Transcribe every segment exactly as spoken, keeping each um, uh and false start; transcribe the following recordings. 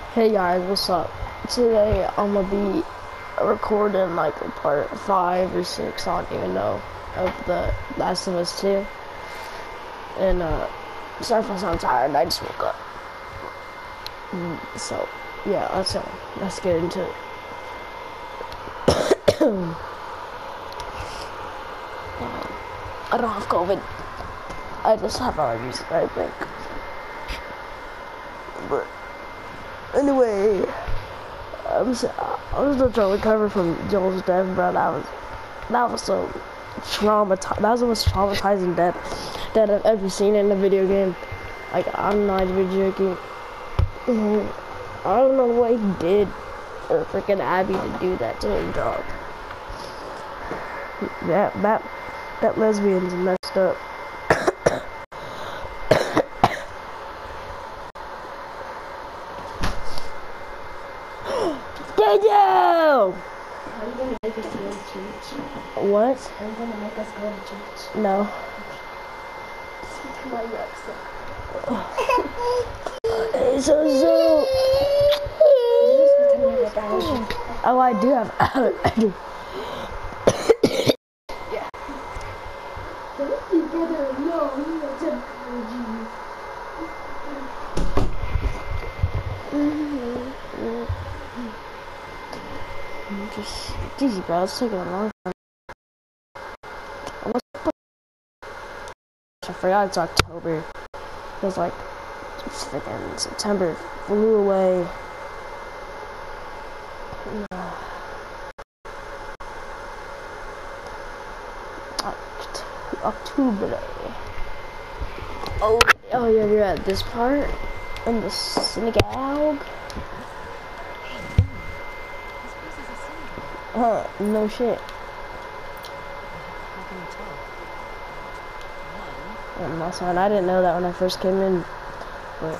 Hey guys, what's up? Today I'm gonna be recording like a part five or six, I don't even know, of the Last of Us two. And uh, sorry if I sound tired, I just woke up. Mm, so, yeah, let's uh, let's get into it. I don't have COVID. I just have allergies, I think. But anyway. I'm so, I was still trying to recover from Joel's death, bro. That was that was so traumatizing. That was the most traumatizing death that I've ever seen in a video game. Like, I'm not even joking. I don't know what he did for freaking Abby to do that to his dog. That that that lesbian's messed up. Daniel! Are you gonna make us go to church? What? Are you gonna make us go to church? No. My accent. So, so. You're just pretending like allergy. Oh, I do have allergy. Yeah. Don't be brother. No, you don't have allergy. Just easy, bro. It's taking a long time. I forgot it's October. It was like it's freaking September flew away. October. Oh, oh yeah, you're at this part in the synagogue. Huh? No shit. Um, that's fine. I didn't know that when I first came in. But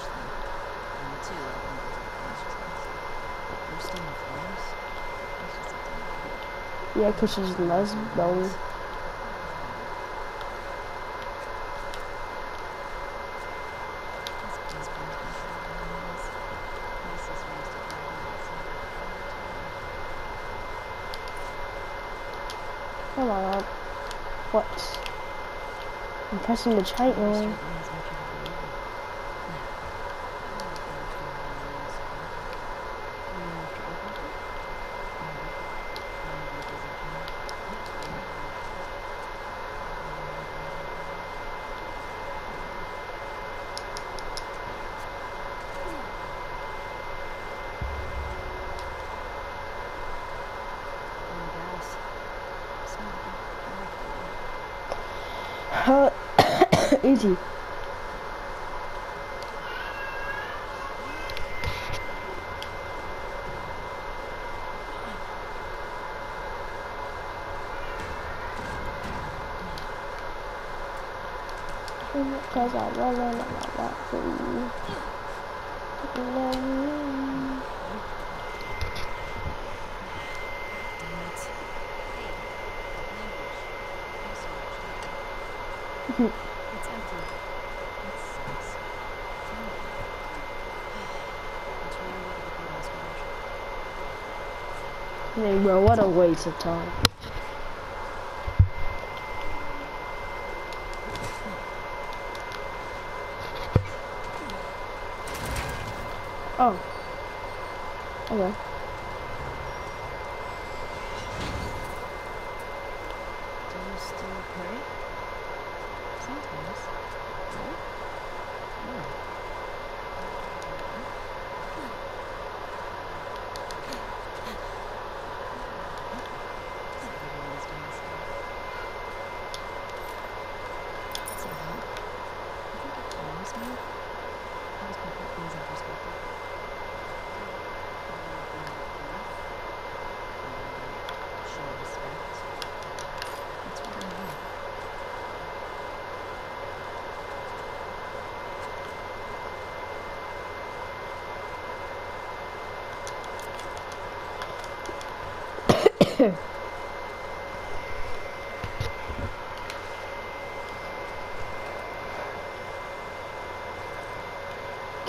yeah, cause she's lesbian. Come on. What? I'm pressing the chat one. Huh? Easy. Cause I love, love, love, love for you. Love you. It's empty. It sucks. Hey, bro, what a waste of time. Oh. Okay. Do you still pray? Sometimes. No? No. Everyone's doing the same. So, I think it calms me. Helps me put things in perspective. Show respect. That's what I need.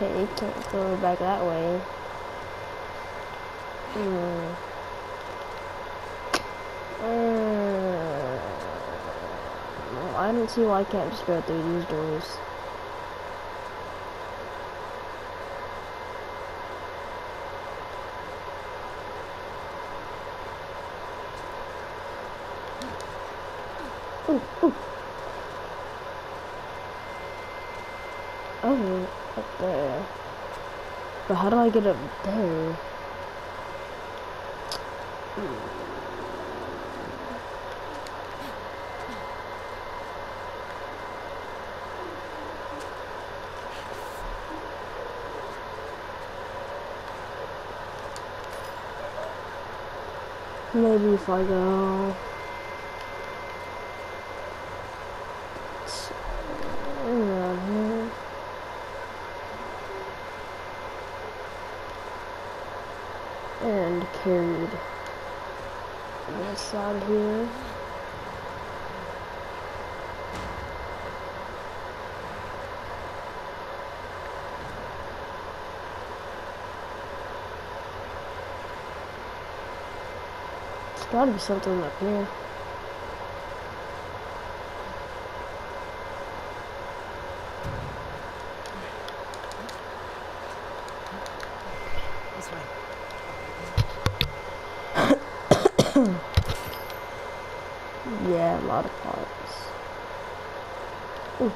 Okay, can't go back that way. Hmm. Uh, I don't see why I can't just go through these doors. Ooh, ooh. Oh, up there. But how do I get up there? Maybe if I go around here. And carried this out of here. There's gotta be something up here. This way. Yeah, a lot of parts. Ooh.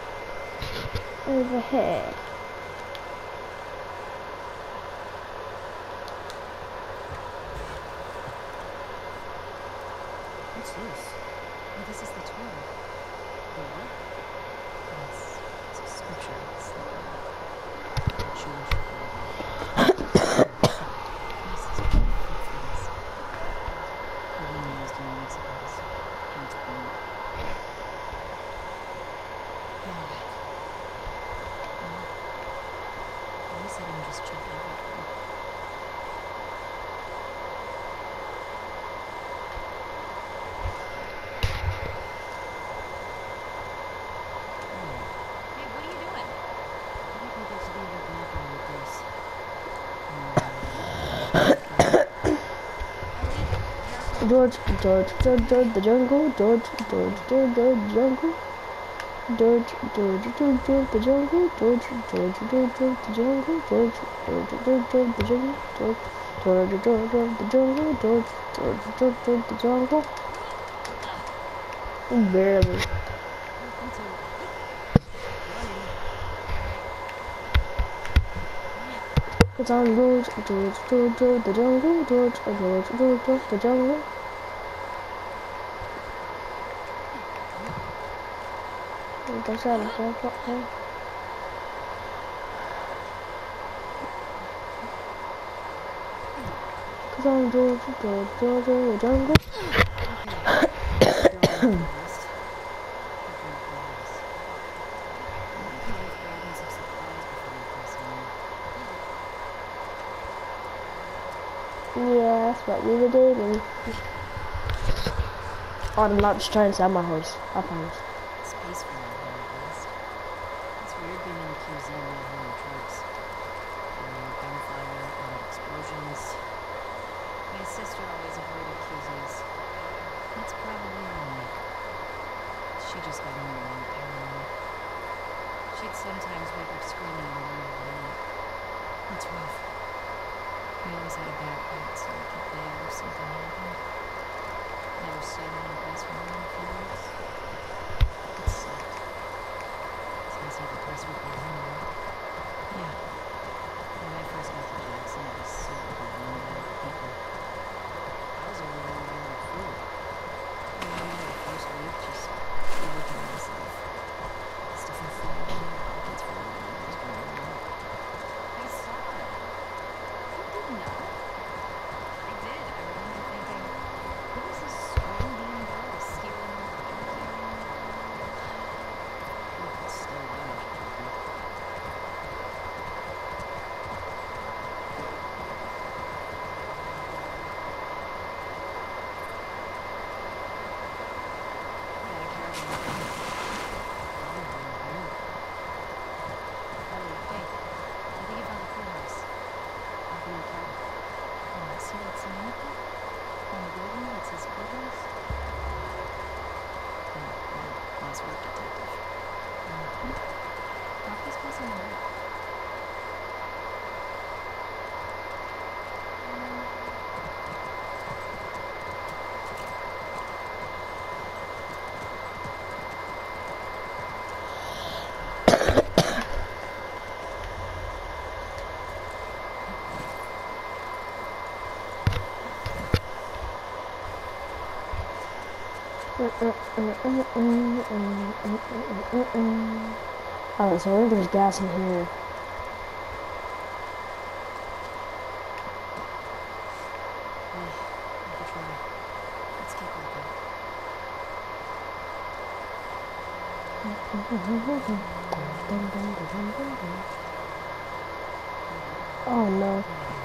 Over here. What's this? Oh, this is the Torah. The what? It's, it's a scripture. It's like a, a Jewish Bible. This is one of the things. The one used in Mexico's. It's weird. Alright. Well, at least I didn't just check everything. Hey, what are you doing? I think we get to do the bathroom with this. George, George, George, George, the jungle, George, George, George, George, the jungle. George, George, George, George, the jungle, George, George, George, George, the jungle, George, George, George, George, the jungle, George, George, George, George, the jungle, George, George, George, George, the jungle. Barely. It's on George, George, George, George, the jungle, George, George, George, George, the jungle. That's out of here. Cause I'm George, George, George, the jungle. Yeah, that's what we were doing. Oh, I'm not just trying to sell my horse. I promise. It's peaceful out here at least. It's weird being in the Q Z and not hearing trucks. You know, gunfire and explosions. My sister always avoided Q Zs. That's probably why. She just got more and more paranoid. She'd sometimes wake up screaming in the middle of the night. It's rough. We always had a backpack so we could bail if something happened. Never seen any place for more than a few weeks. It sucked. Sounds like a place we'd be home, right? Yeah. When I first got to Jackson, it was so overwhelmed by the people. I was overwhelmed by all the food. I remember the first week just looking at myself. Stuff in front of me, pockets full of items going on. I saw it. You did not? I did. I remember thinking, who is this screen being girl stealing everything? We could still do it, Jordan. Alright, so I think there's gas in here. Yeah, we could try. Let's keep looking. Oh no.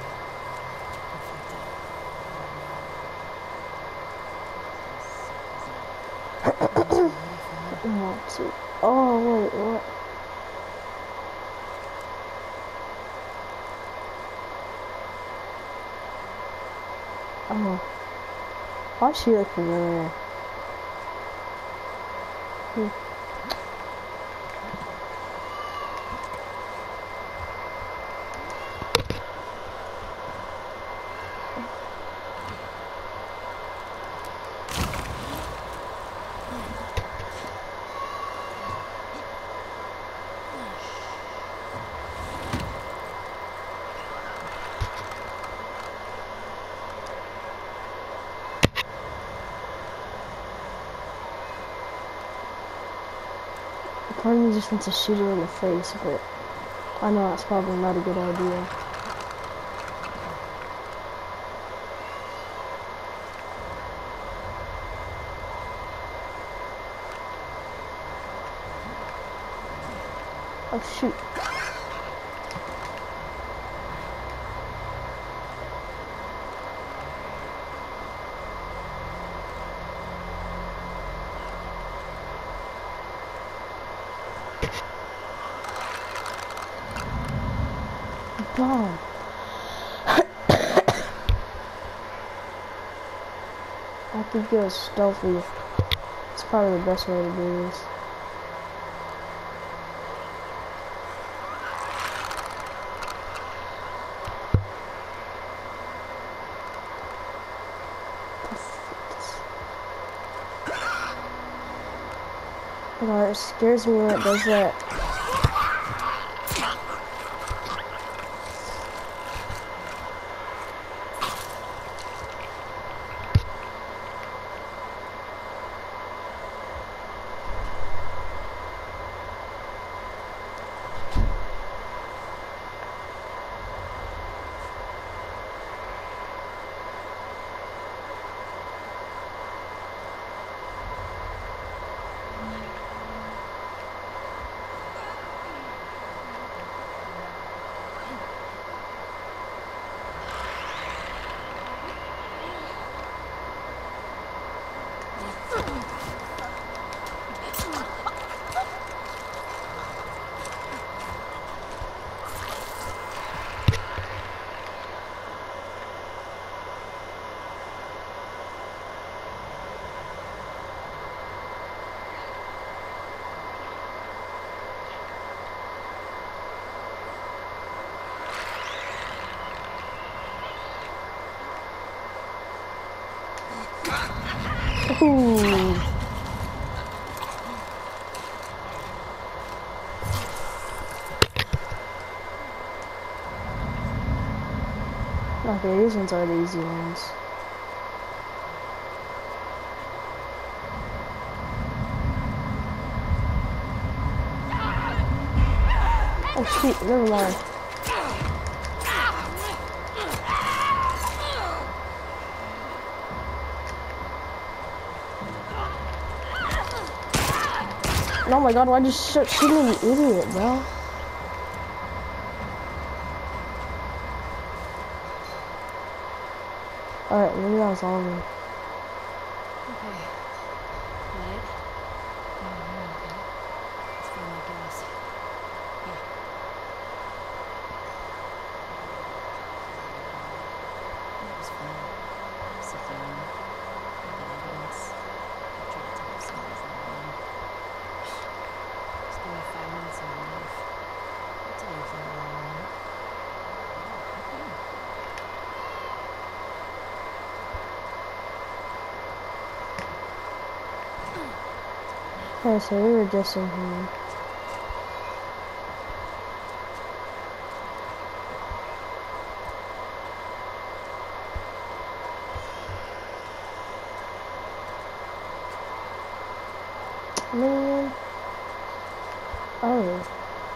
Oh, two. Oh wait, what? Oh. Why is she look familiar? Hmm. Part of me just wants to shoot her in the face, but I know that's probably not a good idea. Oh shoot. God. I could go stealthy. It's probably the best way to do this. God, it scares me when it does that. Ooh. Okay, these ones are the easy ones. Oh shoot, never mind. Oh my god, why did you shoot shooting me, idiot, bro? Alright, maybe that was all of me. Okay. Got it? Oh, okay. Let's find that gas. Yeah. That was fun. Sit down. Look at evidence. Try to tell if somebody's lying. Just give me five minutes of your life. I'll tell you if they're lying or not. Okay. Okay, so we were just in here. Man. Oh.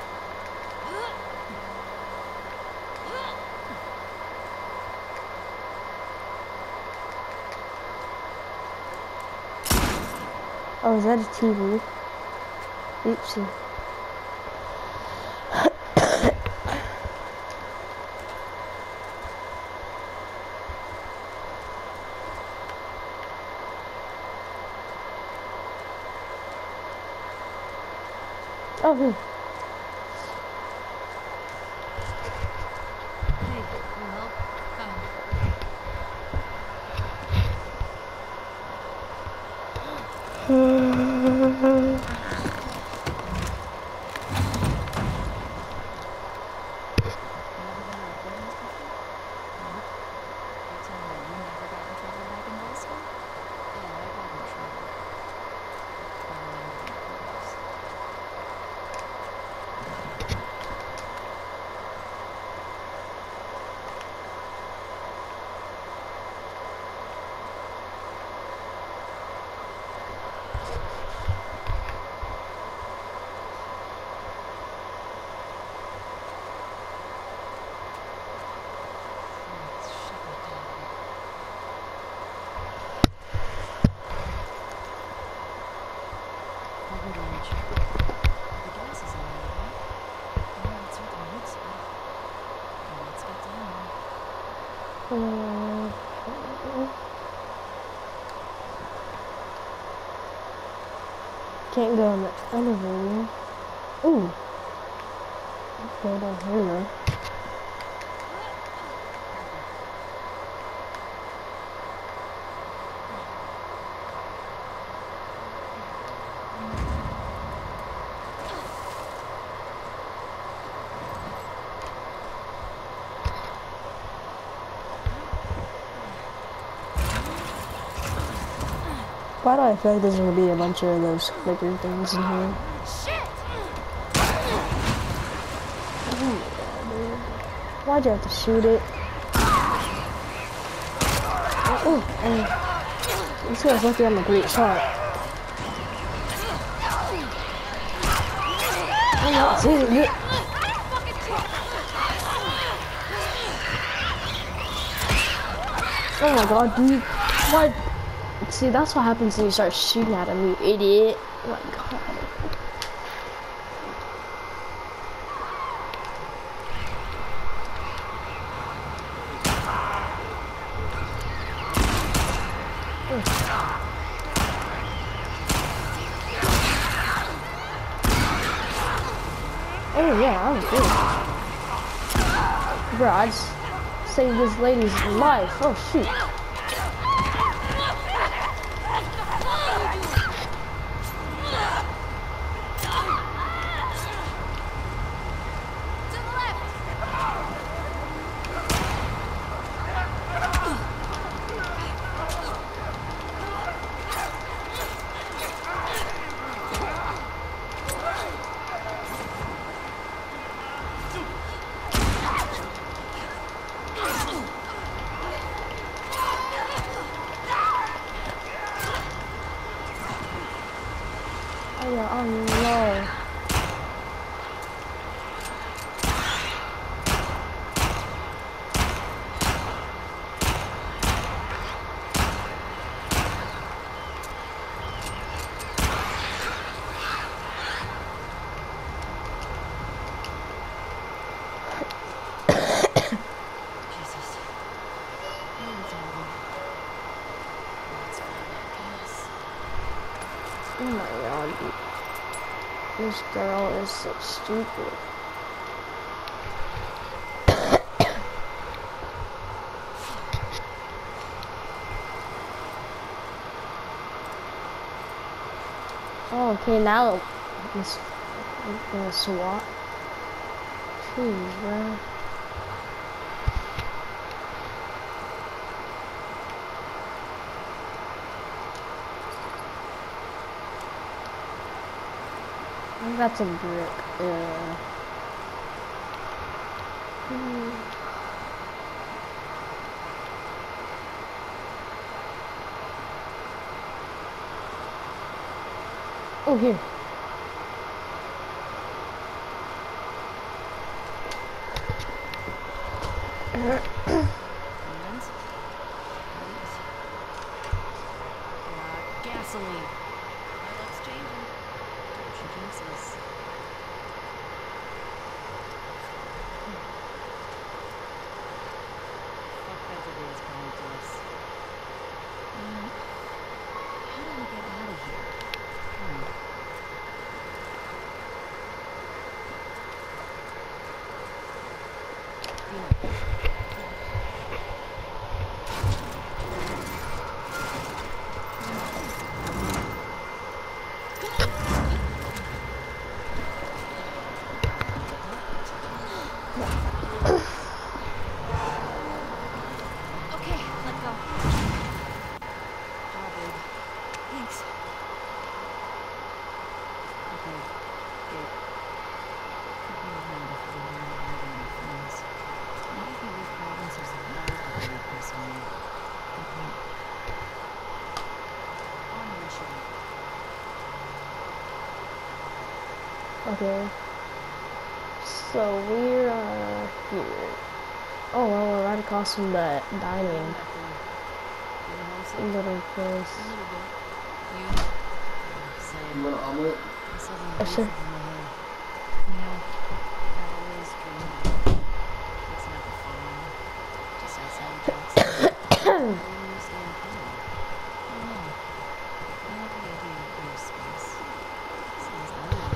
Oh, is that a T V? Oopsie. Oh, hmm. Hey, you help? Coming. You ever been to a courthouse before? Nope. You're telling me you never got in trouble back in middle school? Yeah, I got in trouble. But I landed in the courthouse. Let's shut that down. Probably gonna check. The gas is on, right? Yeah, it certainly looks so. Well, let's get down. Uh, can't go in the elevator. Ooh. Okay, down here. Why do I feel like there's gonna be a bunch of those clicker things in here? Why'd you have to shoot it? Oh, oh. This guy's lucky I'm a great shot. I'm not seeing it. Oh my god, dude. What? See, that's what happens when you start shooting at him, you idiot. Oh my god. Oh yeah, I was good. Bro, I just saved this lady's life. Oh shoot. Oh yeah, oh no. Jesus. What are we doing? Let's find out this. Oh my god. This girl is so stupid. Oh, okay, now it's gonna swat. Jeez, bro. I think that's a brick. Yeah. Hmm. Oh, here. And please. Uh, gasoline. My luck's changing. She jinxes. Fuck that today is coming to us. Um, how do we get out of here? Hmm. Dina. Okay, let go. Job, babe. Thanks. Okay, Gabe. Keep me in mind if you want to have any friends. Maybe we've problems or some love that really press on you. Okay. On initiative. Okay. So we're uh, here. Oh well, we're right across from the dining Back there. Feeling homesick? little place. A little bit. You? Same. You want an omelet? I saw them Uh, beads sure. in my hair. You know, I always dreamed of fixing up a farm, just outside of Jackson. Or a new stampede. I don't know. I like the idea of your space. Sounds lonely.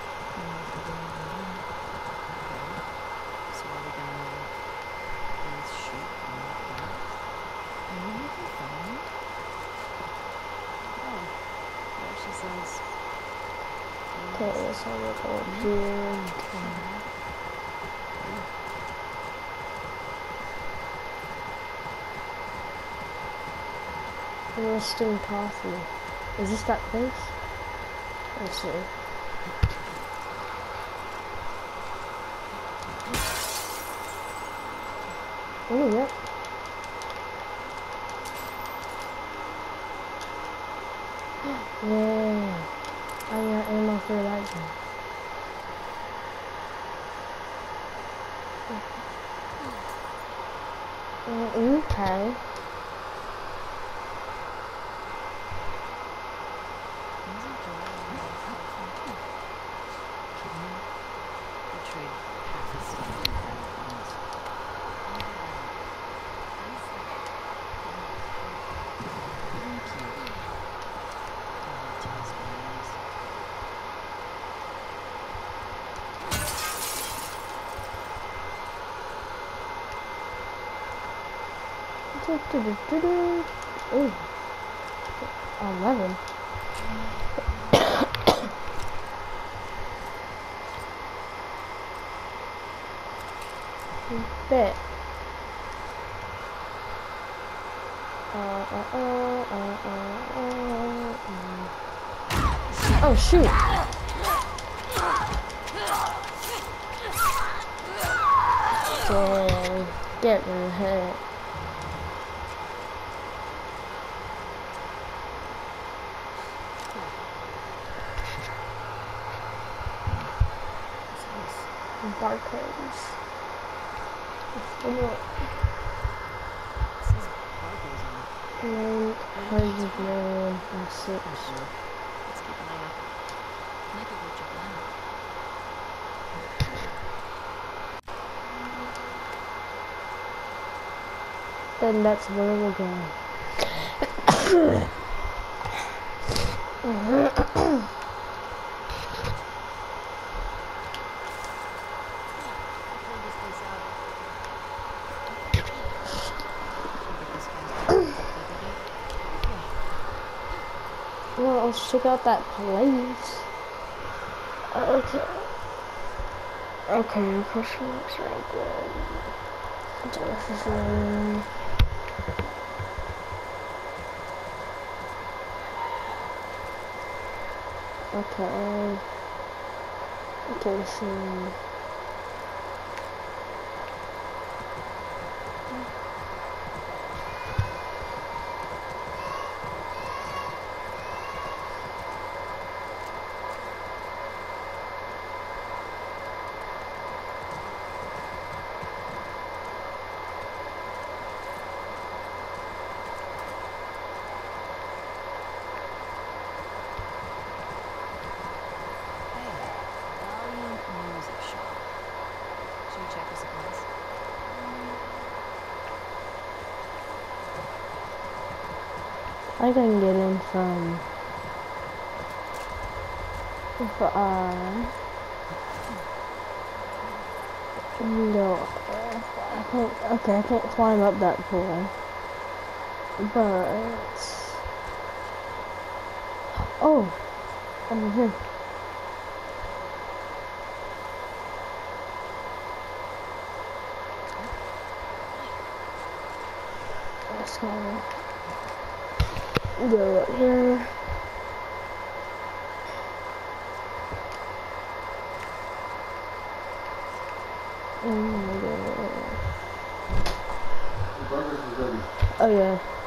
Okay. So are we gonna raise sheep and whatnot? And then we can find. Oh, there she says. Okay, so we'll go here. Roasting coffee. Is this that place? Let's see. Oh, yep. Yeah. I got ammo for that gun. Mm, okay. Ooh. eleven. Bet. Uh, uh, uh, uh, uh, uh, uh. Oh, shoot. Dang. Get in the head. Barcodes. Nine hundred million and six. Let's keep an eye out. Might be worth checking out. Then that's where we'll go. Clear this place out. Should get this guy's Well, let's check out that place. Okay. Okay, question marks right there. Jefferson. Okay. Okay, so. I can get in from, uh, no, I can't, okay, I can't climb up that pool, but, oh, I'm here. Let's go. Go up here. And go. Oh yeah.